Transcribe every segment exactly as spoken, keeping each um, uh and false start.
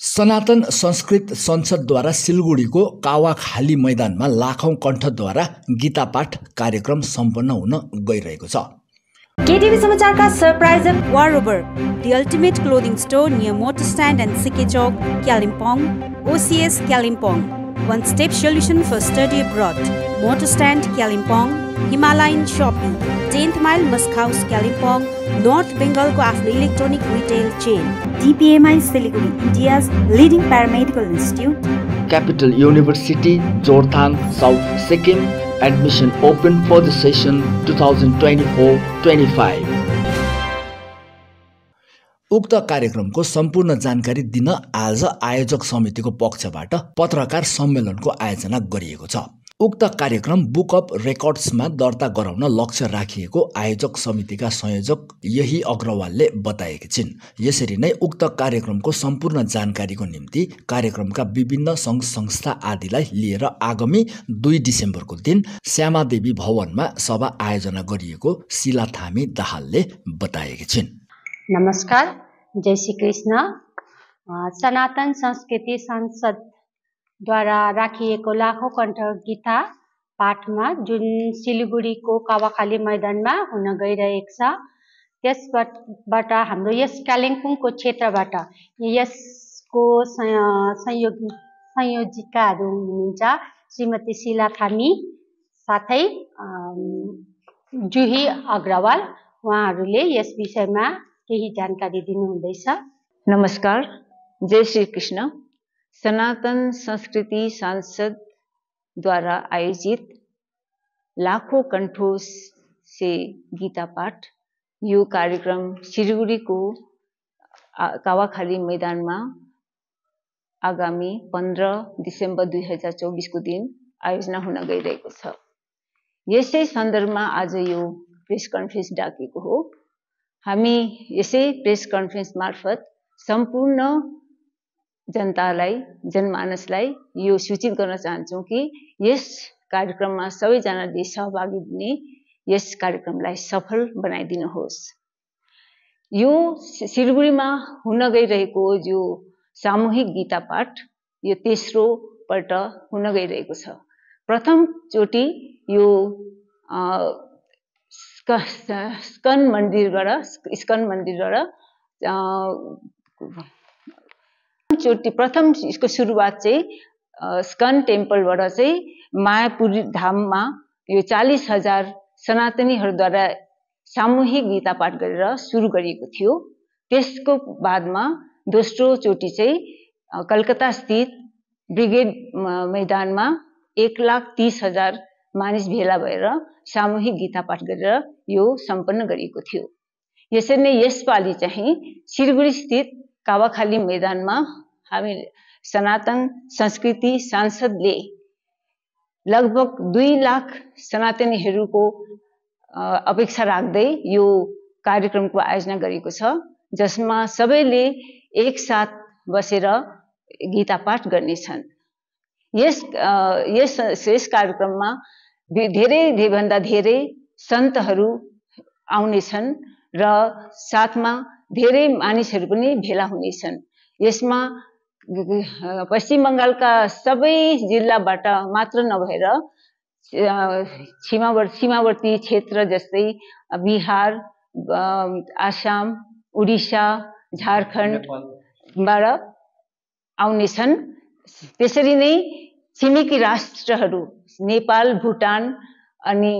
सनातन संस्कृत संसदद्वारा सिलगढीको कावाखाली मैदानमा लाखौं कण्ठद्वारा गीता पाठ कार्यक्रम सम्पन्न हुन गइरहेको छ। केटीभी समाचारका सरप्राइजर वारोबर The Ultimate Clothing Store near Motor Stand and Sike Chowk, Kalimpong, O C S Kalimpong, One Step Solution for Study Abroad, Motor Stand Kalimpong, Himalayan Shopping, tenth Mile Musk House Kalimpong, North Bengal को आफ्नो electronic retail chain, D P M I Siliguri, India's leading paramedical institute, Capital University, Jorthang, South Sikkim. Admission open for the session twenty twenty-four twenty-five. उक्त कार्यक्रमको सम्पूर्ण जानकारी दिन आज आयोजक समितिको पक्षबाट पत्रकार सम्मेलनको आयोजना गरिएको छ। उक्त कार्यक्रम बुक अफ रेकर्ड्समा दर्ता गराउन लक्ष्य राखिएको आयोजक समितिका संयोजक यही अग्रवालले बताएकी छिन्। यसरी नै उक्त कार्यक्रमको सम्पूर्ण जानकारीको निम्ति कार्यक्रमका विभिन्न सङ्घ संस्था आदिलाई लिएर आगामी दुई डिसेम्बरको दिन श्यामादेवी भवनमा सभा आयोजना गरिएको शिला थामी दाहालले बताएकी छिन्। नमस्कार, जय श्री कृष्ण। सनातन संस्कृति संसद द्वारा राखिएको लाखौं कण्ठ गीता पाठमा जुन सिलिगुडीको कावाखाली मैदानमा हुन गइरहेको छ, त्यसबाट हाम्रो यस कालिम्पोङको क्षेत्रबाट यसको संयोगी संयोजिकाहरू हुनुहुन्छ श्रीमती शिला थामी साथै जुही अग्रवाल। उहाँहरूले यस विषयमा केही जानकारी दिनुहुँदैछ। नमस्कार, जय श्री कृष्ण। सनातन संस्कृति सांसद द्वारा आयोजित लाखों कंठों से गीता पाठ यो कार्यक्रम सिलगढी को कावाखाली मैदान में आगामी पंद्रह दिसंबर दुई हजार चौबीस को दिन आयोजना हुन गइरहेको छ। यसै सन्दर्भमा आज यो प्रेस कन्फरेन्स डाकेको हो। हामी यसै प्रेस कन्फरेन्स मार्फत सम्पूर्ण जनतालाई जनमानसलाई यो सूचित गर्न चाहन्छौं कि यस कार्यक्रममा सबैजनाले सहभागी हुने यस कार्यक्रमलाई सफल बनाइदिनुहोस्। यो सिलगढीमा हुन गइरहेको जो सामूहिक गीता पाठ यो तेस्रो पल्ट हुन गइरहेको छ। प्रथम चोटी यो स्कन मन्दिरबाट स्कन मन्दिरबाट चोटी प्रथम इसको सुरुवात चाहिँ स्कन टेम्पलबाट चाहिँ मायापुरी धाममा यो चालीस हजार सनातनीहरूद्वारा सामूहिक गीता पाठ गरेर सुरु गरिएको थियो। त्यसको बादमा दोस्रो चोटी चाहिँ कलकत्ता स्थित ब्रिगेड मैदानमा एक लाख तीस हजार मानिस भेला भएर सामूहिक गीता पाठ गरेर यो सम्पन्न गरिएको थियो। यसरी नै यसपालि चाहिँ सिलगढी स्थित कावाखाली मैदानमा हामी सनातन संस्कृति सांसदले लगभग दुई लाख सनातनीहरूको अपेक्षा राख्दै यो कार्यक्रमको आयोजना गरेको छ, जसमा सबैले एक साथ बसेर गीता पाठ गर्नेछन्। यस यस यस कार्यक्रममा धेरै धेरैभन्दा धेरै सन्तहरू आउनेछन् र साथमा धेरै मानिसहरू पनि भेला हुनेछन्। यसमा पश्चिम बंगालका सबै जिल्लाबाट मात्र नभएर सीमावर्ती सीमावर्ती क्षेत्र जस्तै बिहार, आसाम, उडिसा, झारखण्डबाट आउनेछन्। त्यसरी नै छिमेकी राष्ट्रहरू नेपाल, भुटान अनि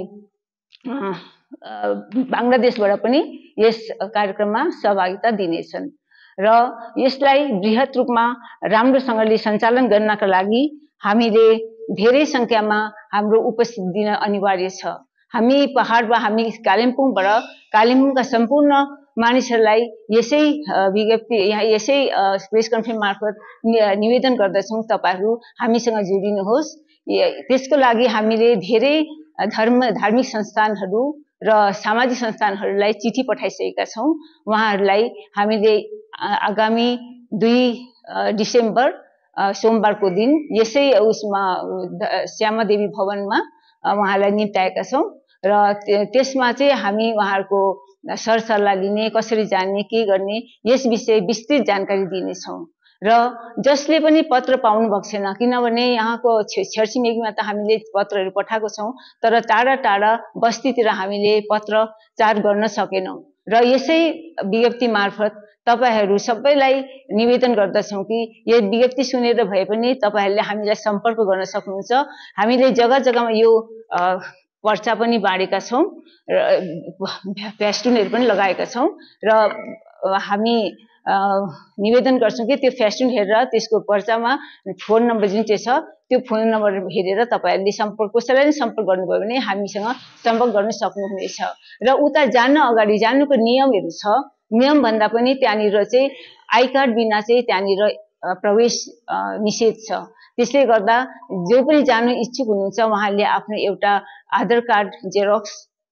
बांग्लादेशबाट पनि यस कार्यक्रममा सहभागिता दिनेछन् र यसलाई बृहत रूपमा राम्रोसँगले सञ्चालन गर्नका लागि हामीले धेरै संख्यामा हाम्रो उपस्थिति दिन अनिवार्य छ। हामी पहाडमा हामी कालिम्पोङबाट कालिम्पोङका सम्पूर्ण मानिसहरूलाई यसै विज्ञप्ति यहाँ यसै प्रेस कन्फरेन्स मार्फत निवेदन गर्दछौं, तपाईहरु हामीसँग जोडिनुहोस्। त्यसको लागि हामीले धेरै धर्म धार्मिक संस्थानहरू र सामाजिक संस्थानहरूलाई चिठी पठाइसकेका छौं। उहाँहरूलाई हामीले आगामी दुई डिसेम्बर सोमबारको दिन यसै उसमा श्यामादेवी भवनमा उहाँलाई निम्ताएका छौं र त्यसमा चाहिँ हामी उहाँहरूको सरसल्लाह लिने, कसरी जाने, के गर्ने यस विषय विस्तृत जानकारी दिनेछौं र जसले पनि पत्र पाउनु भएको छैन, किनभने यहाँको छेरछिमेकीमा त हामीले पत्रहरू पठाएको छौँ, तर टाढा टाढा बस्तीतिर हामीले पत्रचार गर्न सकेनौँ र यसै विज्ञप्ति मार्फत तपाईहरू सबैलाई निवेदन गर्दछौँ कि यो विज्ञप्ति सुनेर भए पनि तपाईहरूले हामीलाई सम्पर्क गर्न सक्नुहुन्छ। हामीले जग्गा जग्गामा यो पर्चा पनि बाँडेका छौँ र फेस्टुनहरू पनि लगाएका छौँ र हामी निवेदन गर्छौँ कि त्यो फेस्टुन हेरेर त्यसको पर्चामा फोन नम्बर जुन चाहिँ छ त्यो फोन नम्बर हेरेर तपाईहरूले सम्पर्क कसैलाई पनि सम्पर्क गर्नुभयो भने हामीसँग सम्पर्क गर्न सक्नुहुनेछ। र उता जान अगाडि जानुको नियमहरू छ, नियम भन्दा पनि त्यहाँनिर चाहिँ आई कार्ड बिना चाहिँ त्यहाँनिर प्रवेश निषेध छ। त्यसले गर्दा जो पनि जानु इच्छुक हुनुहुन्छ उहाँले आफ्नो एउटा आधार कार्ड जेरोक्स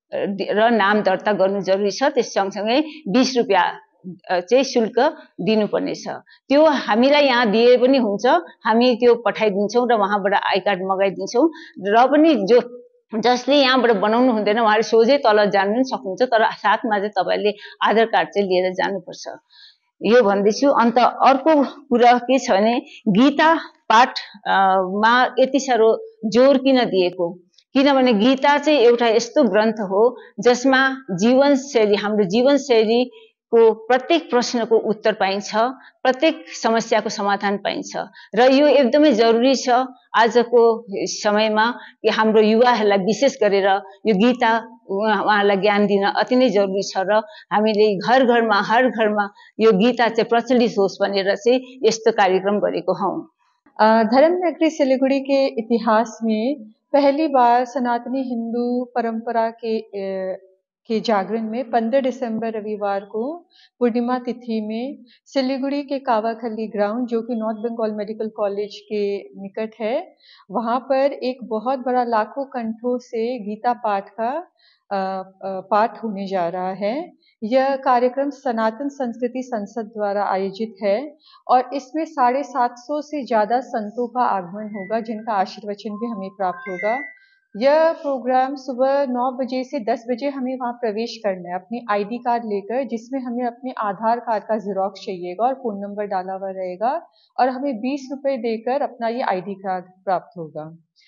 र नाम दर्ता गर्नु जरुरी छ। त्यस सँगसँगै बीस रुपियाँ चाहिँ शुल्क दिनुपर्नेछ। त्यो हामीलाई यहाँ दिए पनि हुन्छ, हामी त्यो पठाइदिन्छौँ र वहाँबाट आई कार्ड मगाइदिन्छौँ। र पनि जो जसले यहाँबाट बनाउनु हुँदैन उहाँले सोझै तल जानु पनि सक्नुहुन्छ, तर साथमा चाहिँ तपाईँले आधार कार्ड चाहिँ लिएर जानुपर्छ। यो भन्दैछु। अन्त अर्को कुरा के छ भने गीता पाठमा यति साह्रो जोर किन दिएको, किनभने गीता चाहिँ एउटा यस्तो ग्रन्थ हो जसमा जीवनशैली, हाम्रो जीवनशैलीको प्रत्येक प्रश्नको उत्तर पाइन्छ, प्रत्येक समस्याको समाधान पाइन्छ र यो एकदमै जरुरी छ आजको समयमा कि हाम्रो युवाहरूलाई विशेष गरेर यो गीता उहाँलाई ज्ञान दिन अति नै जरुरी छ र हामीले घर घरमा हर घरमा यो गीता चाहिँ प्रचलित होस् भनेर चाहिँ यस्तो कार्यक्रम गरेको हौं। धर्म नगरी सिलीगुड़ी के इतिहास में पहली बार सनातनी हिंदू परंपरा के के जागरण में पंद्रह दिसंबर रविवार को पूर्णिमा तिथि में सिलीगुड़ी के कावाखली ग्राउंड जो कि नॉर्थ बंगाल मेडिकल कॉलेज के निकट है, वहां पर एक बहुत बड़ा लाखों कंठों से गीता पाठ का पाठ होने जा रहा है। यह कार्यक्रम सनातन संस्कृति संसद द्वारा आयोजित है और इसमें साढ़े सात सौ से ज्यादा संतों का आगमन होगा जिनका आशीर्वचन भी हमें प्राप्त होगा। यह प्रोग्राम सुबह नौ बजे से दस बजे हमें वहां प्रवेश करना है अपनी आईडी कार्ड लेकर, जिसमें हमें अपने आधार कार्ड का जेरोक्स चाहिएगा और फोन नंबर डाला हुआ रहेगा और हमें बीस रुपए देकर अपना ये आईडी कार्ड प्राप्त होगा।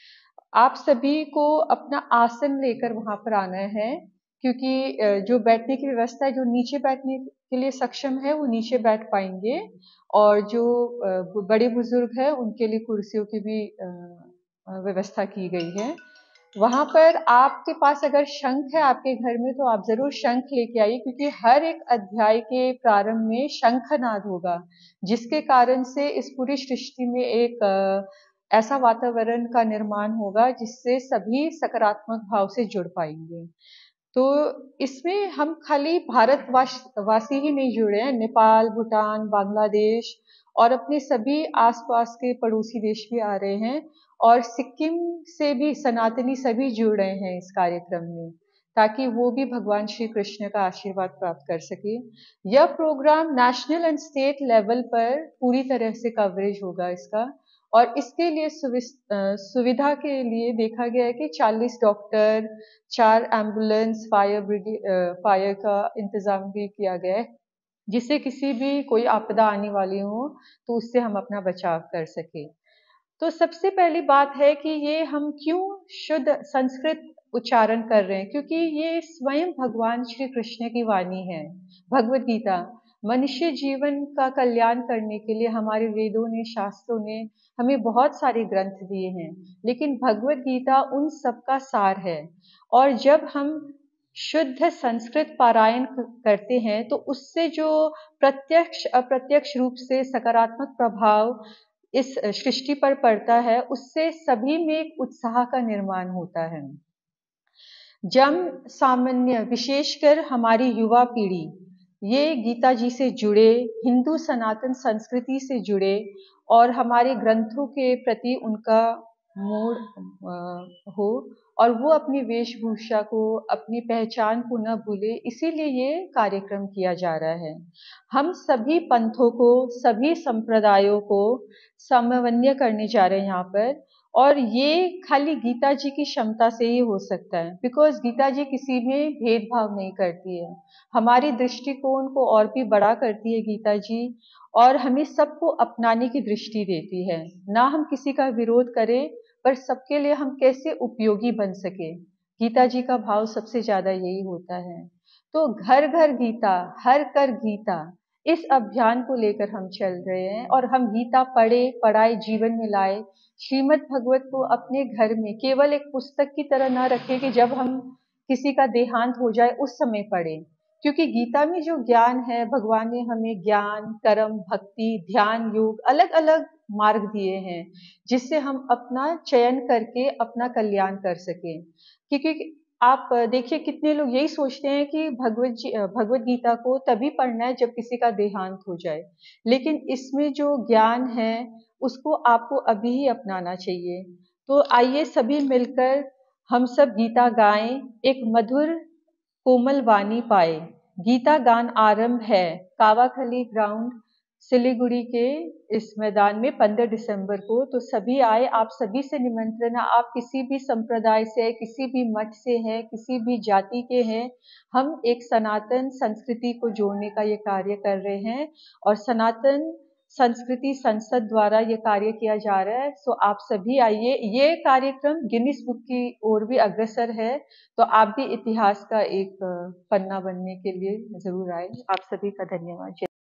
आप सभी को अपना आसन लेकर वहां पर आना है, क्योंकि जो बैठने की व्यवस्था है, जो नीचे बैठने के लिए सक्षम है वो नीचे बैठ पाएंगे और जो बड़े बुजुर्ग हैं उनके लिए कुर्सियों की भी व्यवस्था की गई है। वहां पर आपके पास अगर शंख है आपके घर में तो आप जरूर शंख लेके आइए, क्योंकि हर एक अध्याय के प्रारंभ में शंखनाद होगा, जिसके कारण से इस पूरी सृष्टि में एक ऐसा वातावरण का निर्माण होगा जिससे सभी सकारात्मक भाव से जुड़ पाएंगे। तो इसमें हम खाली भारतवासी ही नहीं जुड़े हैं, नेपाल, भूटान, बांग्लादेश और अपने सभी आसपास के पड़ोसी देश भी आ रहे हैं और सिक्किम से भी सनातनी सभी जुड़ रहे हैं इस कार्यक्रम में, ताकि वो भी भगवान श्री कृष्ण का आशीर्वाद प्राप्त कर सके। यह program national and state level पर पूरी तरह से कवरेज होगा इसका, और इसके लिए सुविधा के लिए देखा गया है कि चालीस डॉक्टर, चार एम्बुलेंस, फायर ब्रिगेड फायर का इंतजाम भी किया गया है, जिससे किसी भी कोई आपदा आने वाली हो तो उससे हम अपना बचाव कर सके। तो सबसे पहली बात है कि ये हम क्यों शुद्ध संस्कृत उच्चारण कर रहे हैं, क्योंकि ये स्वयं भगवान श्री कृष्ण की वाणी है। भगवत गीता मनुष्य जीवन का कल्याण करने के लिए हमारे वेदों ने, शास्त्रों ने हमें बहुत सारे ग्रंथ दिए हैं, लेकिन भगवत गीता उन सब का सार है। और जब हम शुद्ध संस्कृत पारायण करते हैं तो उससे जो प्रत्यक्ष अप्रत्यक्ष रूप से सकारात्मक प्रभाव इस सृष्टि पर पड़ता है, उससे सभी में एक उत्साह का निर्माण होता है। जन सामान्य, विशेषकर हमारी युवा पीढ़ी, ये गीता जी से जुड़े, हिंदू सनातन संस्कृति से जुड़े और हमारे ग्रंथों के प्रति उनका मोड़ हो और वो अपनी वेशभूषा को, अपनी पहचान को न भूले, इसीलिए ये कार्यक्रम किया जा रहा है। हम सभी पंथों को, सभी संप्रदायों को समन्वय करने जा रहे हैं यहाँ पर, और ये खाली गीता जी की क्षमता से ही हो सकता है, बिकॉज गीता जी किसी में भेदभाव नहीं करती है। हमारी दृष्टिकोण को और भी बड़ा करती है गीता जी, और हमें सबको अपनाने की दृष्टि देती है। ना हम किसी का विरोध करें, पर सबके लिए हम कैसे उपयोगी बन सके, गीता जी का भाव सबसे ज्यादा यही होता है। तो घर घर गीता, हर कर गीता, इस अभियान को लेकर हम चल रहे हैं, और हम गीता पढ़े, पढ़ाए, जीवन में लाए। श्रीमद् भगवत को अपने घर में केवल एक पुस्तक की तरह ना रखें कि जब हम किसी का देहांत हो जाए उस समय पढ़ें, क्योंकि गीता में जो ज्ञान है, भगवान ने हमें ज्ञान, कर्म, भक्ति, ध्यान, योग, अलग अलग मार्ग दिए हैं, जिससे हम अपना चयन करके अपना कल्याण कर सकें। क्योंकि आप देखिए, कितने लोग यही सोचते हैं कि भगवत जी भगवत गीता को तभी पढ़ना है जब किसी का देहांत हो जाए, लेकिन इसमें जो ज्ञान है उसको आपको अभी ही अपनाना चाहिए। तो आइए सभी मिलकर हम सब गीता गाएं, एक मधुर कोमल वाणी पाए। गीता गान आरंभ है कावाखली ग्राउंड सिलीगुड़ी के इस मैदान में पंद्रह दिसंबर को। तो सभी आए, आप सभी से निमंत्रण है। आप किसी भी संप्रदाय से, किसी भी मठ से हैं, किसी भी जाति के हैं, हम एक सनातन संस्कृति को जोड़ने का ये कार्य कर रहे हैं, और सनातन संस्कृति संसद द्वारा ये कार्य किया जा रहा है। सो आप सभी आइए, ये कार्यक्रम गिनीज बुक की ओर भी अग्रसर है, तो आप भी इतिहास का एक पन्ना बनने के लिए जरूर आए। आप सभी का धन्यवाद।